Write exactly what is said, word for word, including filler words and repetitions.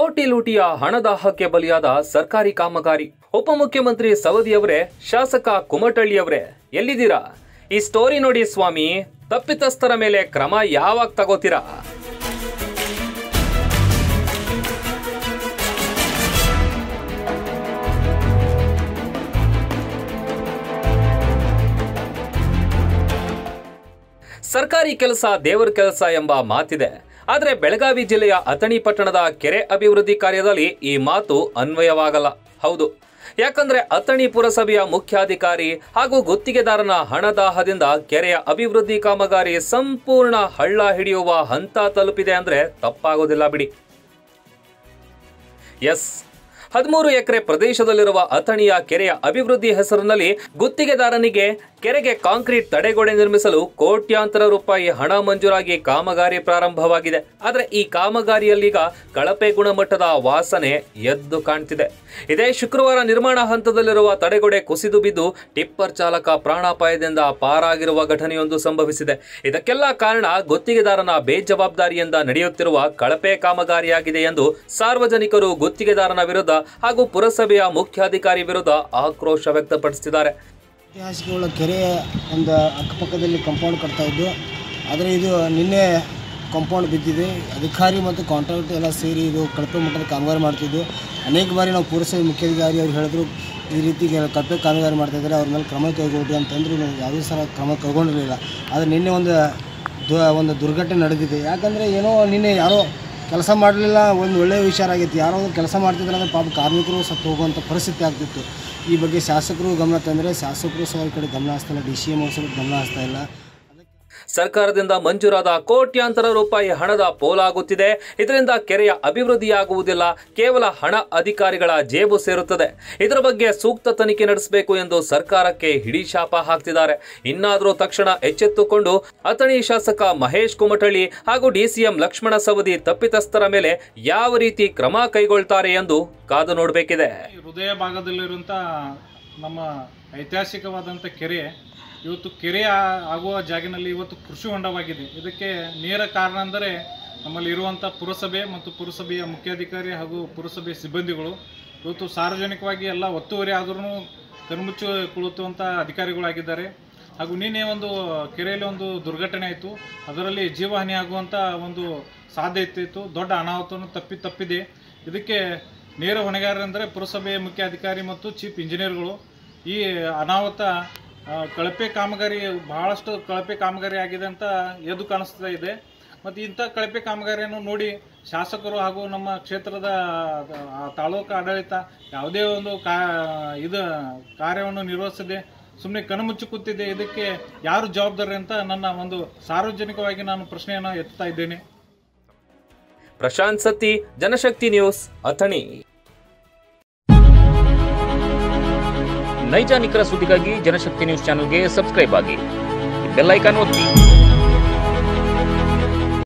ಕೋಟಿ ಲೂಟಿಯ ಹಣದಾಹಕ್ಕೆ ಬಲಿಯಾದ ಸರ್ಕಾರಿ ಕಾಮಗಾರಿ. ಉಪಮುಖ್ಯಮಂತ್ರಿ ಸವದಿಯವರೇ, ಶಾಸಕ ಕುಮಟಳ್ಳಿಯವರೇ ಎಲ್ಲಿದ್ದೀರಾ? ಈ ಸ್ಟೋರಿ ನೋಡಿ ಸ್ವಾಮಿ. ತಪ್ಪಿತಸ್ಥರ ಮೇಲೆ ಕ್ರಮ ಯಾವಾಗ ತಗೋತೀರಾ? ಸರ್ಕಾರಿ ಕೆಲಸ ದೇವರ ಕೆಲಸ ಎಂಬ ಮಾತಿದೆ. ಆದರೆ ಬೆಳಗಾವಿ ಜಿಲ್ಲೆಯ ಅಥಣಿ ಪಟ್ಟಣದ ಕೆರೆ ಅಭಿವೃದ್ಧಿ ಕಾರ್ಯದಲ್ಲಿ ಈ ಮಾತು ಅನ್ವಯವಾಗಲ್ಲ. ಹೌದು, ಯಾಕಂದ್ರೆ ಅಥಣಿ ಪುರಸಭೆಯ ಮುಖ್ಯಾಧಿಕಾರಿ ಹಾಗೂ ಗುತ್ತಿಗೆದಾರನ ಹಣದಾಹದಿಂದ ಕೆರೆಯ ಅಭಿವೃದ್ಧಿ ಕಾಮಗಾರಿ ಸಂಪೂರ್ಣ ಹಳ್ಳ ಹಿಡಿಯುವ ಹಂತ ತಲುಪಿದೆ ಅಂದ್ರೆ ತಪ್ಪಾಗೋದಿಲ್ಲ ಬಿಡಿ. ಎಸ್, ಹದಿಮೂರು ಎಕರೆ ಪ್ರದೇಶದಲ್ಲಿರುವ ಅಥಣಿಯ ಕೆರೆಯ ಅಭಿವೃದ್ಧಿ ಹೆಸರಿನಲ್ಲಿ ಗುತ್ತಿಗೆದಾರನಿಗೆ ಕೆರೆಗೆ ಕಾಂಕ್ರೀಟ್ ತಡೆಗೋಡೆ ನಿರ್ಮಿಸಲು ಕೋಟ್ಯಾಂತರ ರೂಪಾಯಿ ಹಣ ಮಂಜೂರಾಗಿ ಕಾಮಗಾರಿ ಪ್ರಾರಂಭವಾಗಿದೆ. ಆದರೆ ಈ ಕಾಮಗಾರಿಯಲ್ಲೀಗ ಕಳಪೆ ಗುಣಮಟ್ಟದ ವಾಸನೆ ಎದ್ದು ಕಾಣ್ತಿದೆ. ಇದೇ ಶುಕ್ರವಾರ ನಿರ್ಮಾಣ ಹಂತದಲ್ಲಿರುವ ತಡೆಗೋಡೆ ಕುಸಿದು ಬಿದ್ದು ಟಿಪ್ಪರ್ ಚಾಲಕ ಪ್ರಾಣಾಪಾಯದಿಂದ ಪಾರಾಗಿರುವ ಘಟನೆಯೊಂದು ಸಂಭವಿಸಿದೆ. ಇದಕ್ಕೆಲ್ಲ ಕಾರಣ ಗುತ್ತಿಗೆದಾರನ ಬೇಜವಾಬ್ದಾರಿಯಿಂದ ನಡೆಯುತ್ತಿರುವ ಕಳಪೆ ಕಾಮಗಾರಿಯಾಗಿದೆ ಎಂದು ಸಾರ್ವಜನಿಕರು ಗುತ್ತಿಗೆದಾರನ ವಿರುದ್ಧ ಹಾಗೂ ಪುರಸಭೆಯ ಮುಖ್ಯಾಧಿಕಾರಿ ವಿರುದ್ಧ ಆಕ್ರೋಶ ವ್ಯಕ್ತಪಡಿಸಿದ್ದಾರೆ. ಐತಿಹಾಸಿಕ ಕೆರೆಯ ಒಂದು ಅಕ್ಕಪಕ್ಕದಲ್ಲಿ ಕಾಂಪೌಂಡ್ ಕಟ್ತಾ ಇದ್ದು, ಆದರೆ ಇದು ನಿನ್ನೆ ಕಾಂಪೌಂಡ್ ಬಿದ್ದಿದೆ. ಅಧಿಕಾರಿ ಮತ್ತು ಕಾಂಟ್ರಾಕ್ಟ್ ಎಲ್ಲ ಸೇರಿ ಇದು ಕಳಪೆ ಮಟ್ಟದ ಕಾಮಗಾರಿ ಮಾಡ್ತಿದ್ದು, ಅನೇಕ ಬಾರಿ ನಾವು ಪುರಸಭೆ ಮುಖ್ಯಾಧಿಕಾರಿ ಅವ್ರು ಹೇಳಿದ್ರು ಈ ರೀತಿ ಕಳಪೆ ಕಾಮಗಾರಿ ಮಾಡ್ತಾಯಿದ್ದಾರೆ, ಅವ್ರ ಮೇಲೆ ಕ್ರಮ ಕೈಗೊಳ್ಳಿ ಅಂತಂದ್ರು ಯಾವುದೇ ಸಲ ಕ್ರಮ ಕೈಗೊಂಡಿರಲಿಲ್ಲ. ಆದರೆ ನಿನ್ನೆ ಒಂದು ಒಂದು ದುರ್ಘಟನೆ ನಡೆದಿದೆ. ಯಾಕಂದರೆ ಏನೋ ನಿನ್ನೆ ಯಾರೋ ಕೆಲಸ ಮಾಡಲಿಲ್ಲ, ಒಂದು ಒಳ್ಳೆಯ ವಿಚಾರ ಆಗೈತಿ. ಯಾರೋ ಕೆಲಸ ಮಾಡ್ತಿದ್ರೆ ಅಂದರೆ ಪಾಪ ಕಾರ್ಮಿಕರು ಸತ್ತು ಹೋಗುವಂಥ ಪರಿಸ್ಥಿತಿ ಆಗ್ತಿತ್ತು. ಈ ಬಗ್ಗೆ ಶಾಸಕರು ಗಮನ ತಂದರೆ ಶಾಸಕರು ಸಹ ಈ ಕಡೆ ಗಮನ ಹಚ್ತಾ ಇಲ್ಲ, ಡಿ ಸಿ ಎಂ ಅವರು ಗಮನ ಹಚ್ತಾ ಇಲ್ಲ. ಸರ್ಕಾರದಿಂದ ಮಂಜೂರಾದ ಕೋಟ್ಯಾಂತರ ರೂಪಾಯಿ ಹಣದ ಪೋಲಾಗುತ್ತಿದೆ. ಇದರಿಂದ ಕೆರೆಯ ಅಭಿವೃದ್ಧಿಯಾಗುವುದಿಲ್ಲ, ಕೇವಲ ಹಣ ಅಧಿಕಾರಿಗಳ ಜೇಬು ಸೇರುತ್ತದೆ. ಇದರ ಬಗ್ಗೆ ಸೂಕ್ತ ತನಿಖೆ ನಡೆಸಬೇಕು ಎಂದು ಸರ್ಕಾರಕ್ಕೆ ಹಿಡಿಶಾಪ ಹಾಕ್ತಿದ್ದಾರೆ. ಇನ್ನಾದರೂ ತಕ್ಷಣ ಎಚ್ಚೆತ್ತುಕೊಂಡು ಅಥಣಿ ಶಾಸಕ ಮಹೇಶ್ ಕುಮಟಳ್ಳಿ ಹಾಗೂ ಡಿಸಿಎಂ ಲಕ್ಷ್ಮಣ ಸವದಿ ತಪ್ಪಿತಸ್ಥರ ಮೇಲೆ ಯಾವ ರೀತಿ ಕ್ರಮ ಕೈಗೊಳ್ತಾರೆ ಎಂದು ಕಾದು ನೋಡಬೇಕಿದೆ. ಹೃದಯ ಭಾಗದಲ್ಲಿರುವಂಥ ನಮ್ಮ ಐತಿಹಾಸಿಕವಾದಂಥ ಕೆರೆ ಇವತ್ತು ಕೆರೆ ಆಗುವ ಜಾಗಿನಲ್ಲಿ ಇವತ್ತು ಕೃಷಿ ಹೊಂಡವಾಗಿದೆ. ಇದಕ್ಕೆ ನೇರ ಕಾರಣ ಅಂದರೆ ನಮ್ಮಲ್ಲಿ ಇರುವಂಥ ಪುರಸಭೆ ಮತ್ತು ಪುರಸಭೆಯ ಮುಖ್ಯಾಧಿಕಾರಿ ಹಾಗೂ ಪುರಸಭೆ ಸಿಬ್ಬಂದಿಗಳು ಇವತ್ತು ಸಾರ್ವಜನಿಕವಾಗಿ ಎಲ್ಲ ಒತ್ತುವರಿ ಆದ್ರೂ ಕಣ್ಮುಚ್ಚು ಕುಳಿತುವಂಥ ಅಧಿಕಾರಿಗಳಾಗಿದ್ದಾರೆ. ಹಾಗೂ ನಿನ್ನೆ ಒಂದು ಕೆರೆಯಲ್ಲಿ ಒಂದು ದುರ್ಘಟನೆ ಆಯಿತು, ಅದರಲ್ಲಿ ಜೀವಹಾನಿ ಆಗುವಂಥ ಒಂದು ಸಾಧ್ಯತೆ ಇತ್ತು. ದೊಡ್ಡ ಅನಾಹುತವನ್ನು ತಪ್ಪಿ ತಪ್ಪಿದೆ. ಇದಕ್ಕೆ ನೇರ ಹೊಣೆಗಾರರೆಂದರೆ ಪುರಸಭೆಯ ಮುಖ್ಯ ಅಧಿಕಾರಿ ಮತ್ತು ಚೀಫ್ ಇಂಜಿನಿಯರ್ಗಳು. ಈ ಅನಾಹುತ ಕಳಪೆ ಕಾಮಗಾರಿ ಬಹಳಷ್ಟು ಕಳಪೆ ಕಾಮಗಾರಿ ಆಗಿದೆ ಅಂತ ಎದ್ದು ಕಾಣಿಸ್ತಾ ಇದೆ. ಮತ್ತು ಇಂಥ ಕಳಪೆ ಕಾಮಗಾರಿಯನ್ನು ನೋಡಿ ಶಾಸಕರು ಹಾಗೂ ನಮ್ಮ ಕ್ಷೇತ್ರದ ತಾಲೂಕು ಆಡಳಿತ ಯಾವುದೇ ಒಂದು ಕಾ ಇದು ಕಾರ್ಯವನ್ನು ನಿರ್ವಹಿಸದೆ ಸುಮ್ಮನೆ ಕಣ್ಮುಚ್ಚಿ ಕೂತಿದೆ. ಇದಕ್ಕೆ ಯಾರು ಜವಾಬ್ದಾರಿ ಅಂತ ನನ್ನ ಒಂದು ಸಾರ್ವಜನಿಕವಾಗಿ ನಾನು ಪ್ರಶ್ನೆಯನ್ನು ಎತ್ತಾ ಇದ್ದೇನೆ. ಪ್ರಶಾಂತ್ ಸತ್ತಿ, ಜನಶಕ್ತಿ ನ್ಯೂಸ್, ಅಥಣಿ. ನೈಜ ನಿಖರ ಸುದ್ದಿಗಾಗಿ ಜನಶಕ್ತಿ ನ್ಯೂಸ್ ಚಾನೆಲ್ಗೆ ಸಬ್ಸ್ಕ್ರೈಬ್ ಆಗಿ, ಬೆಲ್ ಐಕಾನ್ ಒತ್ತಿ.